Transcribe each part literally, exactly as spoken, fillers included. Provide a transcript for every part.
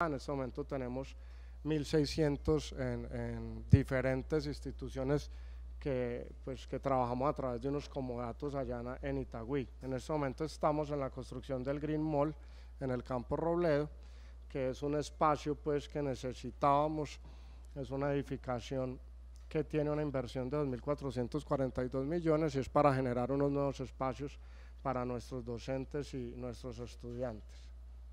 En este momento tenemos mil seiscientos en, en diferentes instituciones que, pues, que trabajamos a través de unos comodatos allá en Itagüí. En este momento estamos en la construcción del Green Mall en el Campo Robledo, que es un espacio pues, que necesitábamos, es una edificación que tiene una inversión de dos mil cuatrocientos cuarenta y dos millones y es para generar unos nuevos espacios para nuestros docentes y nuestros estudiantes.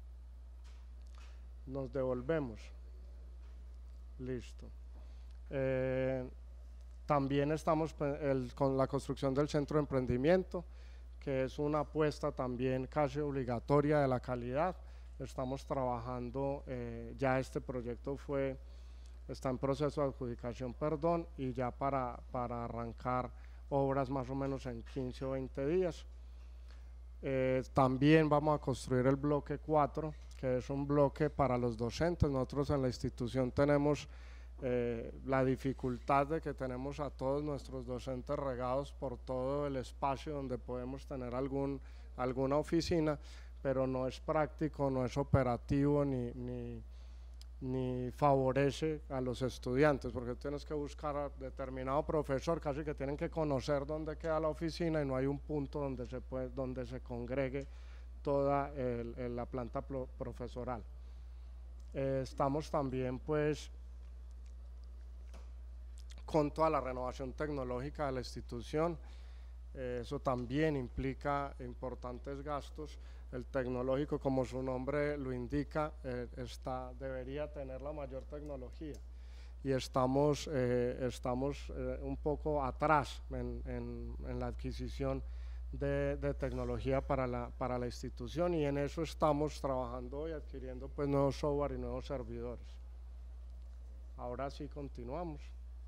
Nos devolvemos. Listo. Eh, también estamos el, con la construcción del centro de emprendimiento, que es una apuesta también casi obligatoria de la calidad. Estamos trabajando, eh, ya este proyecto fue, está en proceso de adjudicación, perdón, y ya para, para arrancar obras más o menos en quince o veinte días. Eh, también vamos a construir el bloque cuatro, que es un bloque para los docentes. Nosotros en la institución tenemos eh, la dificultad de que tenemos a todos nuestros docentes regados por todo el espacio donde podemos tener algún, alguna oficina, pero no es práctico, no es operativo ni, ni, ni favorece a los estudiantes, porque tienes que buscar a determinado profesor, casi que tienen que conocer dónde queda la oficina y no hay un punto donde se, puede, donde se congregue toda el, el, la planta pro, profesoral. Eh, estamos también pues con toda la renovación tecnológica de la institución. Eh, eso también implica importantes gastos. El tecnológico, como su nombre lo indica, eh, está, debería tener la mayor tecnología y estamos, eh, estamos eh, un poco atrás en, en, en la adquisición de, de tecnología para la, para la institución, y en eso estamos trabajando y adquiriendo pues nuevos software y nuevos servidores. Ahora sí continuamos.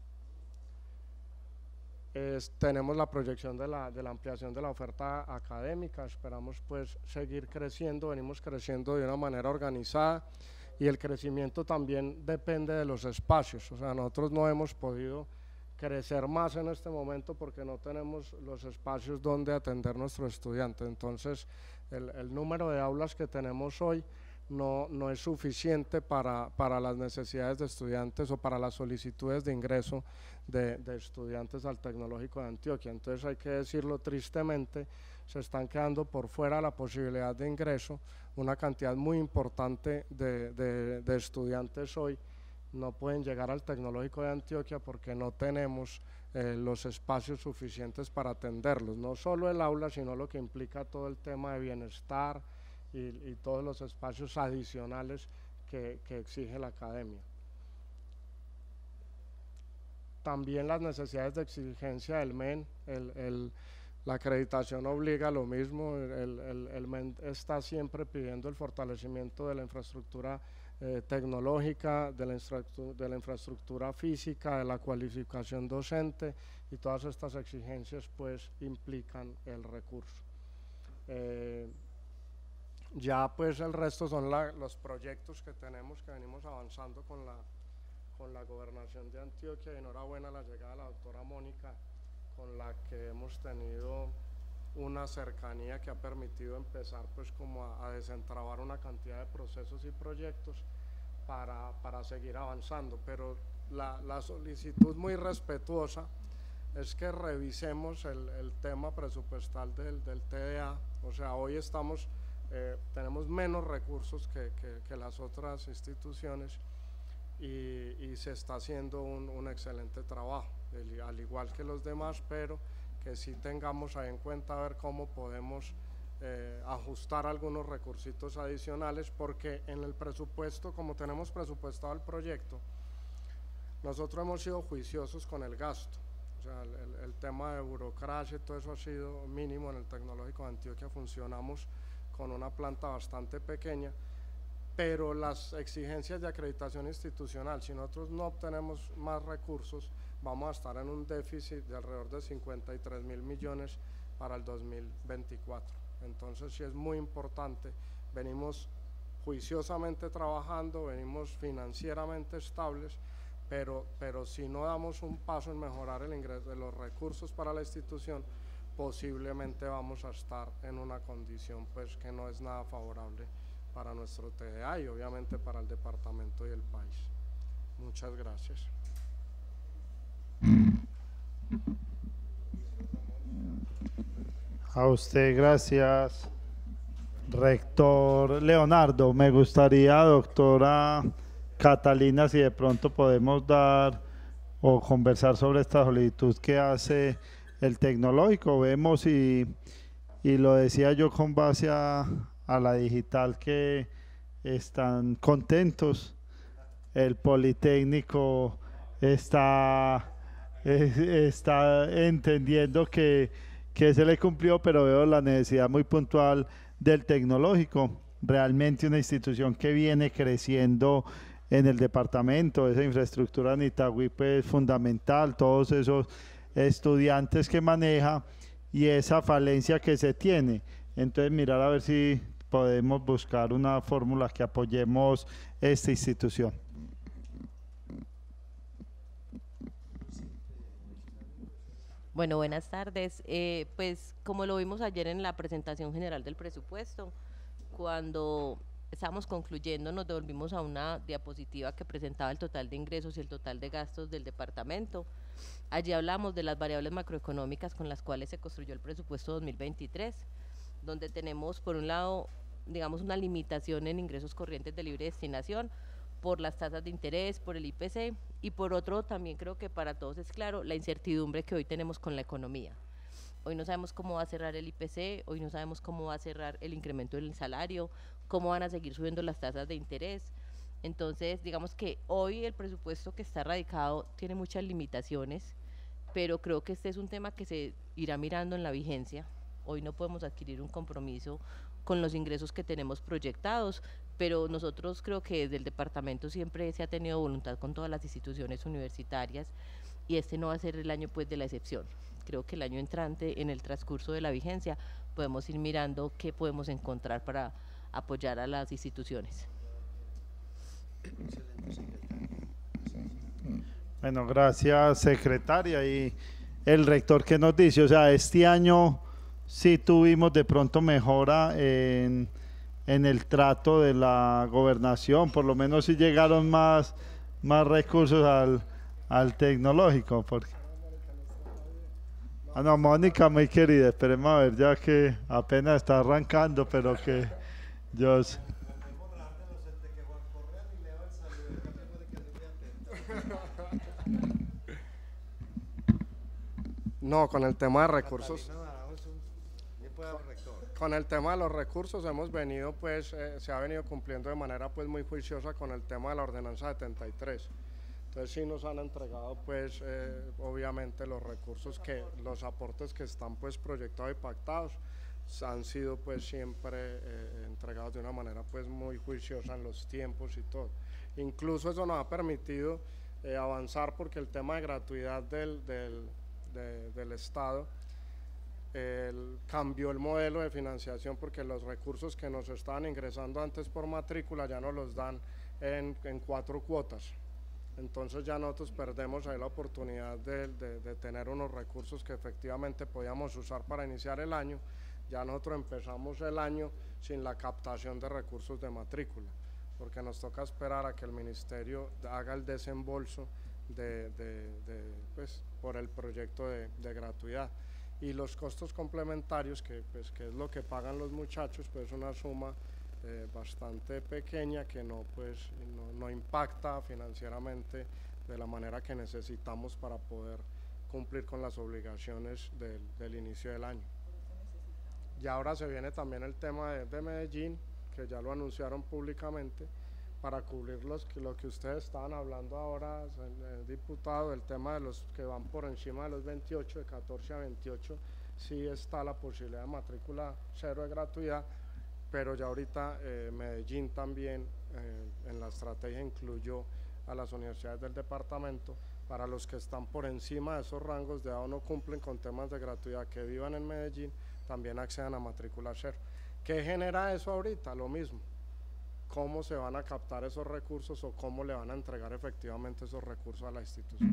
Es, tenemos la proyección de la, de la ampliación de la oferta académica, esperamos pues seguir creciendo, venimos creciendo de una manera organizada y el crecimiento también depende de los espacios. O sea, nosotros no hemos podido crecer más en este momento porque no tenemos los espacios donde atender a nuestros estudiantes. Entonces el, el número de aulas que tenemos hoy No, no es suficiente para, para las necesidades de estudiantes o para las solicitudes de ingreso de, de estudiantes al Tecnológico de Antioquia. Entonces hay que decirlo tristemente, se están quedando por fuera la posibilidad de ingreso una cantidad muy importante de, de, de estudiantes hoy. No pueden llegar al Tecnológico de Antioquia porque no tenemos eh, los espacios suficientes para atenderlos, no solo el aula, sino lo que implica todo el tema de bienestar, Y, y todos los espacios adicionales que, que exige la academia. También las necesidades de exigencia del M E N, el, el, la acreditación obliga a lo mismo, el, el, el M E N está siempre pidiendo el fortalecimiento de la infraestructura eh, tecnológica, de la, de la infraestructura física, de la cualificación docente, y todas estas exigencias pues implican el recurso. Eh, Ya pues el resto son la, los proyectos que tenemos, que venimos avanzando con la, con la gobernación de Antioquia, y enhorabuena la llegada de la doctora Mónica, con la que hemos tenido una cercanía que ha permitido empezar pues como a, a desentrabar una cantidad de procesos y proyectos para, para seguir avanzando, pero la, la solicitud muy respetuosa es que revisemos el, el tema presupuestal del, del T D A. O sea, hoy estamos Eh, tenemos menos recursos que, que, que las otras instituciones y, y se está haciendo un, un excelente trabajo, el, al igual que los demás, pero que sí tengamos ahí en cuenta a ver cómo podemos eh, ajustar algunos recursitos adicionales, porque en el presupuesto, como tenemos presupuestado el proyecto, nosotros hemos sido juiciosos con el gasto. O sea, el, el, el tema de burocracia y todo eso ha sido mínimo. En el Tecnológico de Antioquia funcionamos con una planta bastante pequeña, pero las exigencias de acreditación institucional, si nosotros no obtenemos más recursos, vamos a estar en un déficit de alrededor de cincuenta y tres mil millones para el dos mil veinticuatro. Entonces sí es muy importante, venimos juiciosamente trabajando, venimos financieramente estables, pero, pero si no damos un paso en mejorar el ingreso de los recursos para la institución, posiblemente vamos a estar en una condición pues que no es nada favorable para nuestro T D A y obviamente para el departamento y el país. Muchas gracias. A usted, gracias, rector Leonardo. Me gustaría, doctora Catalina, si de pronto podemos dar o conversar sobre esta solicitud que hace el tecnológico. Vemos y, y lo decía yo con base a, a la digital, que están contentos. El Politécnico está, eh, está entendiendo que, que se le cumplió, pero veo la necesidad muy puntual del tecnológico. Realmente una institución que viene creciendo en el departamento, esa infraestructura en Itagüí pues fundamental, todos esos estudiantes que maneja y esa falencia que se tiene. Entonces mirar a ver si podemos buscar una fórmula que apoyemos esta institución. Bueno, buenas tardes. Eh, pues como lo vimos ayer en la presentación general del presupuesto, cuando estábamos concluyendo nos devolvimos a una diapositiva que presentaba el total de ingresos y el total de gastos del departamento. Allí hablamos de las variables macroeconómicas con las cuales se construyó el presupuesto dos mil veintitrés, donde tenemos por un lado, digamos, una limitación en ingresos corrientes de libre destinación por las tasas de interés, por el I P C, y por otro también creo que para todos es claro la incertidumbre que hoy tenemos con la economía. Hoy no sabemos cómo va a cerrar el I P C, hoy no sabemos cómo va a cerrar el incremento del salario, cómo van a seguir subiendo las tasas de interés. Entonces, digamos que hoy el presupuesto que está radicado tiene muchas limitaciones, pero creo que este es un tema que se irá mirando en la vigencia. Hoy no podemos adquirir un compromiso con los ingresos que tenemos proyectados, pero nosotros creo que desde el departamento siempre se ha tenido voluntad con todas las instituciones universitarias y este no va a ser el año pues de la excepción. Creo que el año entrante, en el transcurso de la vigencia, podemos ir mirando qué podemos encontrar para apoyar a las instituciones. Bueno, gracias, secretaria. Y el rector, ¿qué nos dice? O sea, este año sí tuvimos de pronto mejora en, en el trato de la gobernación, por lo menos sí llegaron más, más recursos al, al tecnológico. Porque... Ah, no, Mónica, muy querida, esperemos a ver, ya que apenas está arrancando, pero que yo... No, con el tema de recursos, con el tema de los recursos hemos venido, pues, eh, se ha venido cumpliendo de manera, pues, muy juiciosa con el tema de la ordenanza setenta y tres. Entonces sí nos han entregado, pues, eh, obviamente los recursos que, los aportes que están, pues, proyectados y pactados, han sido, pues, siempre eh, entregados de una manera, pues, muy juiciosa en los tiempos y todo. Incluso eso nos ha permitido eh, avanzar, porque el tema de gratuidad del, del, de, del Estado el, cambió el modelo de financiación, porque los recursos que nos estaban ingresando antes por matrícula ya nos los dan en, en cuatro cuotas. Entonces ya nosotros perdemos ahí la oportunidad de, de, de tener unos recursos que efectivamente podíamos usar para iniciar el año. Ya nosotros empezamos el año sin la captación de recursos de matrícula, porque nos toca esperar a que el ministerio haga el desembolso de, de, de, pues, por el proyecto de, de gratuidad. Y los costos complementarios, que, pues, que es lo que pagan los muchachos, pues es una suma eh, bastante pequeña que no, pues, no, no impacta financieramente de la manera que necesitamos para poder cumplir con las obligaciones del, del inicio del año. Y ahora se viene también el tema de, de Medellín, que ya lo anunciaron públicamente, para cubrir los, lo que ustedes estaban hablando ahora, el, el diputado, el tema de los que van por encima de los veintiocho, de catorce a veintiocho, sí está la posibilidad de matrícula cero de gratuidad, pero ya ahorita eh, Medellín también eh, en la estrategia incluyó a las universidades del departamento. Para los que están por encima de esos rangos de edad o no cumplen con temas de gratuidad que vivan en Medellín, también accedan a matrícula cero. ¿Qué genera eso ahorita? Lo mismo. ¿Cómo se van a captar esos recursos o cómo le van a entregar efectivamente esos recursos a las instituciones?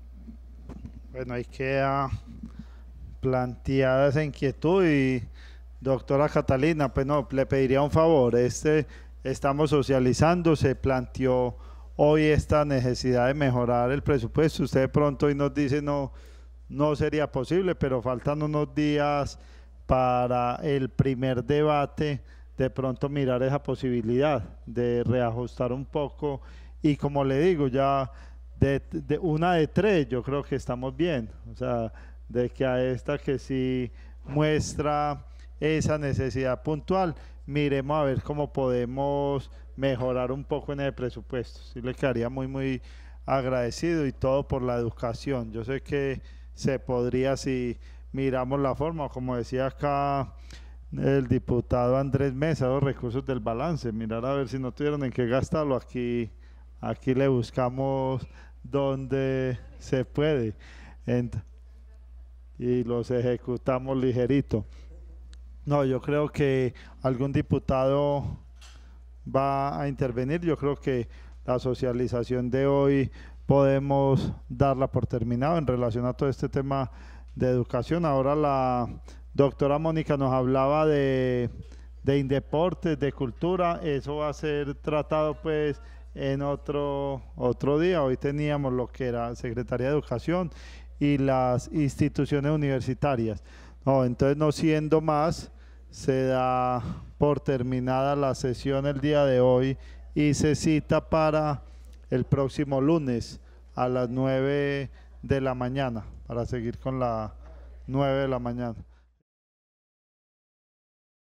Bueno, ahí queda planteada esa inquietud y Doctora Catalina, pues no, le pediría un favor. Este, estamos socializando, se planteó hoy esta necesidad de mejorar el presupuesto. Usted de pronto hoy nos dice no, no sería posible, pero faltan unos días para el primer debate, de pronto mirar esa posibilidad de reajustar un poco. Y como le digo, ya de, de una de tres, yo creo que estamos bien. O sea, de que a esta que sí muestra esa necesidad puntual, miremos a ver cómo podemos mejorar un poco en el presupuesto. Sí le quedaría muy, muy agradecido, y todo por la educación. Yo sé que se podría, si miramos la forma, como decía acá el diputado Andrés Mesa, los recursos del balance, mirar a ver si no tuvieron en qué gastarlo. Aquí, aquí le buscamos donde se puede Ent y los ejecutamos ligerito. No, yo creo que algún diputado va a intervenir. Yo creo que la socialización de hoy podemos darla por terminado en relación a todo este tema de educación. Ahora la doctora Mónica nos hablaba de, de Indeportes, de cultura. Eso va a ser tratado pues en otro, otro día. Hoy teníamos lo que era Secretaría de Educación y las instituciones universitarias. No, entonces, no siendo más, se da por terminada la sesión el día de hoy y se cita para el próximo lunes a las nueve de la mañana, para seguir con la nueve de la mañana.